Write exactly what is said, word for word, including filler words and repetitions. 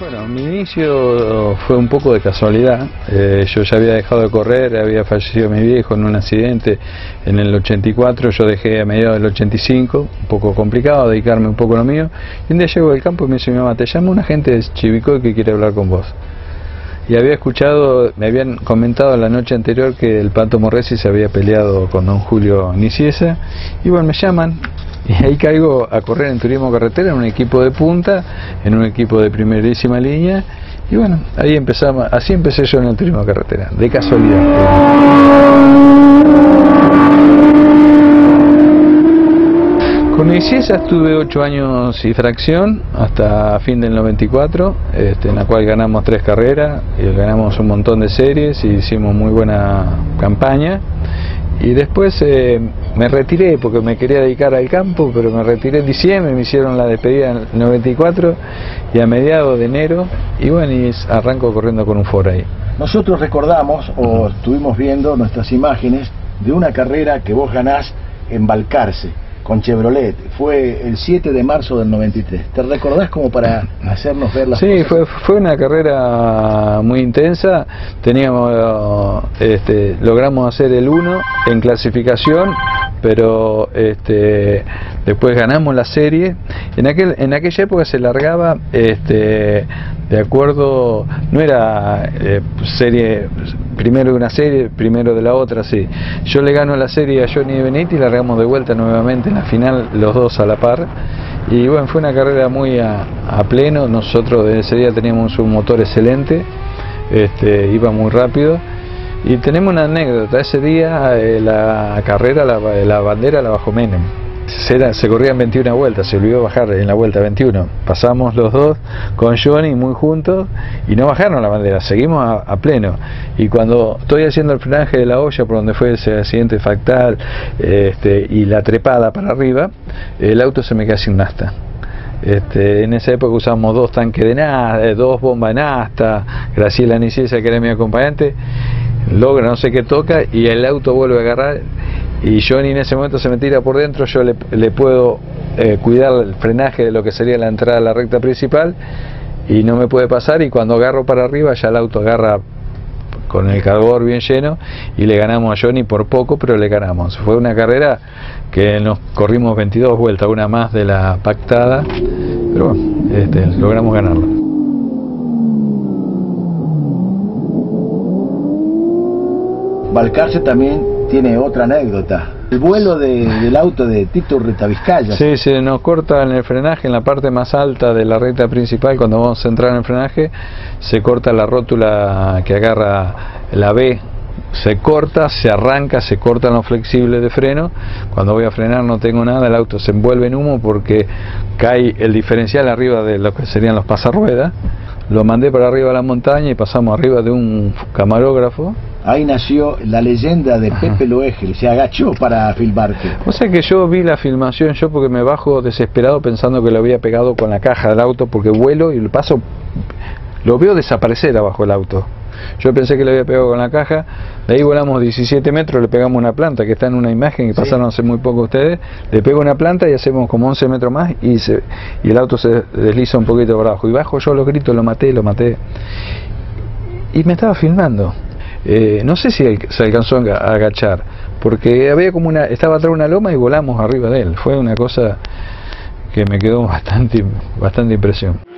Bueno, mi inicio fue un poco de casualidad. Eh, yo ya había dejado de correr, había fallecido mi viejo en un accidente en el ochenta y cuatro, yo dejé a mediados del ochenta y cinco, un poco complicado, dedicarme un poco a lo mío. Y un día llego del campo y me dice mi mamá, te llama una gente de Chivilcoy que quiere hablar con vos. Y había escuchado, me habían comentado la noche anterior que el Pato Morresi se había peleado con don Julio Nicieza, y bueno, me llaman. Y ahí caigo a correr en turismo carretera en un equipo de punta, en un equipo de primerísima línea, y bueno, ahí empezamos, así empecé yo en el turismo carretera, de casualidad. Con Nicieza estuve ocho años y fracción, hasta fin del noventa y cuatro, este, en la cual ganamos tres carreras, y ganamos un montón de series y hicimos muy buena campaña. Y después eh, me retiré porque me quería dedicar al campo, pero me retiré en diciembre, me hicieron la despedida en el noventa y cuatro y a mediados de enero, y bueno, y arranco corriendo con un Ford ahí. Nosotros recordamos, o estuvimos viendo nuestras imágenes de una carrera que vos ganás en Balcarce, con Chevrolet, fue el siete de marzo del noventa y tres. ¿Te recordás como para hacernos ver las sí, cosas? Sí, fue, fue una carrera muy intensa. Teníamos, este, logramos hacer el uno en clasificación, pero este, después ganamos la serie. En aquel, en aquella época se largaba, este, de acuerdo, no era eh, serie, primero de una serie, primero de la otra, sí. Yo le gano la serie a Johnny Benetti y largamos de vuelta nuevamente en la final, los dos a la par. Y bueno, fue una carrera muy a, a pleno. Nosotros de ese día teníamos un motor excelente, este, iba muy rápido. Y tenemos una anécdota, ese día eh, la carrera, la, la bandera la bajó Menem. Se, se corrían veintiuna vueltas, se olvidó bajar en la vuelta veintiuno. Pasamos los dos con Johnny muy juntos y no bajaron la bandera, seguimos a, a pleno. Y cuando estoy haciendo el frenaje de la olla por donde fue ese accidente fatal, este, y la trepada para arriba, el auto se me queda sin nafta. Este, en esa época usamos dos tanques de nafta, dos bombas de nafta. Graciela Nicieza, que era mi acompañante, logra no sé qué toca y el auto vuelve a agarrar. Y Johnny en ese momento se me tira por dentro, yo le, le puedo eh, cuidar el frenaje de lo que sería la entrada a la recta principal y no me puede pasar, y cuando agarro para arriba ya el auto agarra con el cargador bien lleno y le ganamos a Johnny por poco, pero le ganamos. Fue una carrera que nos corrimos veintidós vueltas, una más de la pactada, pero bueno, este, logramos ganarla. Balcarce también tiene otra anécdota, el vuelo de, del auto de Tito Retavizcaya. Sí, se nos corta en el frenaje, en la parte más alta de la recta principal. Cuando vamos a entrar en el frenaje, se corta la rótula que agarra la B, se corta, se arranca, se cortan los flexibles de freno. Cuando voy a frenar no tengo nada, el auto se envuelve en humo porque cae el diferencial arriba de lo que serían los pasarruedas. Lo mandé para arriba de la montaña y pasamos arriba de un camarógrafo. Ahí nació la leyenda de Pepe Loegel, se agachó para filmarte. O sea que yo vi la filmación, yo porque me bajo desesperado pensando que lo había pegado con la caja del auto, porque vuelo y lo paso, lo veo desaparecer abajo del auto. Yo pensé que lo había pegado con la caja, de ahí volamos diecisiete metros, le pegamos una planta que está en una imagen que pasaron hace muy poco ustedes, le pego una planta y hacemos como once metros más y, se, y el auto se desliza un poquito por abajo, y bajo yo los gritos, lo maté, lo maté, y me estaba filmando. Eh, no sé si se alcanzó a agachar, porque había como una, estaba atrás de una loma y volamos arriba de él. Fue una cosa que me quedó bastante, bastante impresión.